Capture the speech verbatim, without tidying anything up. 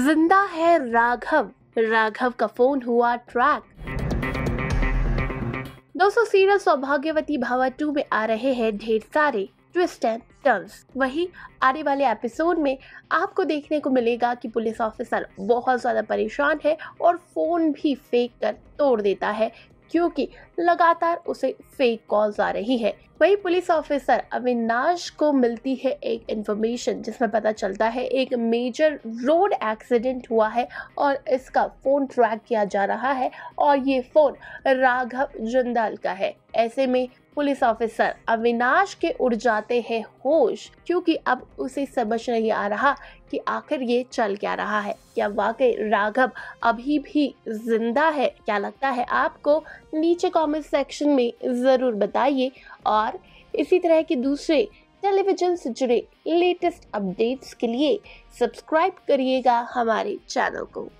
जिंदा है राघव, राघव का फोन हुआ ट्रैक। दोस्तों, सीरियल सौभाग्यवती भवा टू में आ रहे हैं ढेर सारे ट्विस्ट एंड टर्न्स। वहीं आने वाले एपिसोड में आपको देखने को मिलेगा कि पुलिस ऑफिसर बहुत ज्यादा परेशान है और फोन भी फेंक कर तोड़ देता है क्योंकि लगातार उसे फेक कॉल्स आ रही है। वही पुलिस ऑफिसर अविनाश को मिलती है एक इंफॉर्मेशन जिसमें पता चलता है एक मेजर रोड एक्सीडेंट हुआ है और इसका फोन ट्रैक किया जा रहा है और ये फोन राघव जिंदाल का है। ऐसे में पुलिस ऑफिसर अविनाश के उड़ जाते हैं होश क्योंकि अब उसे समझ नहीं आ रहा कि आखिर ये चल क्या रहा है। क्या वाकई राघव अभी भी जिंदा है? क्या लगता है आपको? नीचे कमेंट सेक्शन में जरूर बताइए और इसी तरह के दूसरे टेलीविजन से जुड़े लेटेस्ट अपडेट्स के लिए सब्सक्राइब करिएगा हमारे चैनल को।